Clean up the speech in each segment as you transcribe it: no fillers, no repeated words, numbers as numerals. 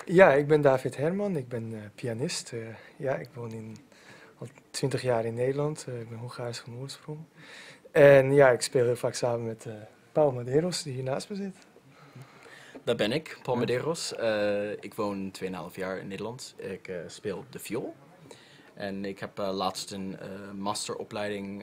Ja, ik ben David Herman, ik ben pianist. Ja, ik woon al 20 jaar in Nederland. Ik ben Hongaars van oorsprong. En ja, ik speel heel vaak samen met Paul Maderos, die hier naast me zit. Daar ben ik, Paul Medeiros. Ik woon 2,5 jaar in Nederland. Ik speel de viool. En ik heb laatst een masteropleiding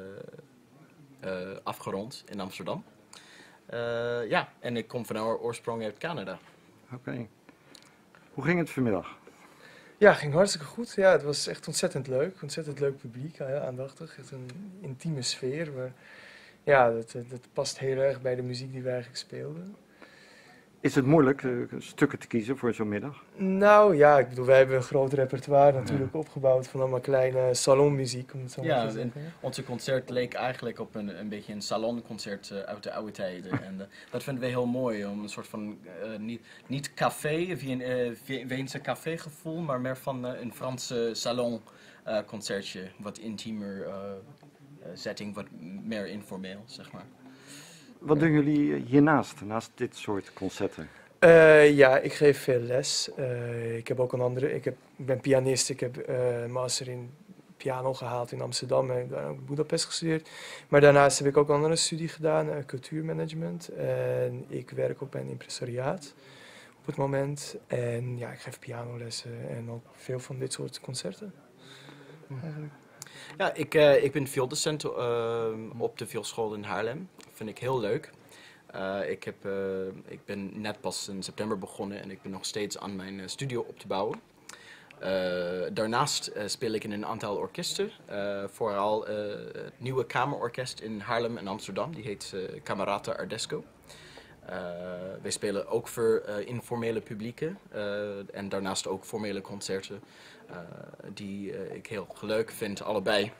afgerond in Amsterdam. Ja, en ik kom van oorsprong uit Canada. Oké. Hoe ging het vanmiddag? Ja, ging hartstikke goed. Ja, het was echt ontzettend leuk. Ontzettend leuk publiek, heel aandachtig. Echt een intieme sfeer. Maar ja, dat past heel erg bij de muziek die we eigenlijk speelden. Is het moeilijk stukken te kiezen voor zo'n middag? Nou ja, ik bedoel, wij hebben een groot repertoire natuurlijk opgebouwd van allemaal kleine salonmuziek, om het zo maar Ja, te zeggen. onze concert leek eigenlijk op een beetje een salonconcert uit de oude tijden. En dat vinden we heel mooi, om een soort van, niet café, Weense cafégevoel, maar meer van een Franse salonconcertje. Wat intiemer setting, wat meer informeel, zeg maar. Wat doen jullie hiernaast, naast dit soort concerten? Ja, ik geef veel les. Ik heb ook ik ben pianist, ik heb master in piano gehaald in Amsterdam en daar ook in Budapest gestudeerd. Maar daarnaast heb ik ook een andere studie gedaan, cultuurmanagement. En ik werk ook bij een impresariaat op het moment. En ja, ik geef pianolessen en ook veel van dit soort concerten. Eigenlijk. Ja, ik ben violdocent op de vioolschool in Haarlem. Dat vind ik heel leuk. Ik ben net pas in september begonnen en ik ben nog steeds aan mijn studio op te bouwen. Daarnaast speel ik in een aantal orkesten. Vooral het nieuwe kamerorkest in Haarlem en Amsterdam. Die heet Camerata Ardesco. Wij spelen ook voor informele publieken en daarnaast ook formele concerten die ik heel leuk vind, allebei.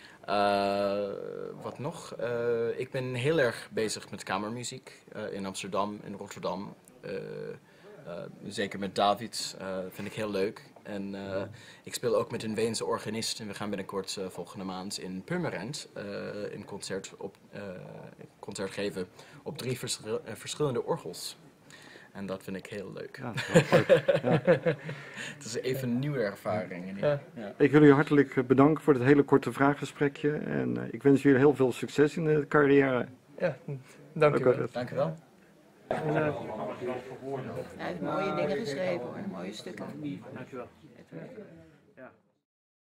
Wat nog? Ik ben heel erg bezig met kamermuziek in Amsterdam, in Rotterdam. Zeker met David, vind ik heel leuk. En ik speel ook met een Weense organist en we gaan binnenkort volgende maand in Purmerend een concert geven op 3 verschillende orgels. En dat vind ik heel leuk. Ja, dat is wel leuk. Ja. Het is even een nieuwe ervaring. Ja. Ja. Ik wil jullie hartelijk bedanken voor dit hele korte vraaggesprekje. En ik wens jullie heel veel succes in de carrière. Ja, dank u wel. Oké. Dank u wel. Hij heeft mooie dingen geschreven hoor, mooie stukken. Dankjewel.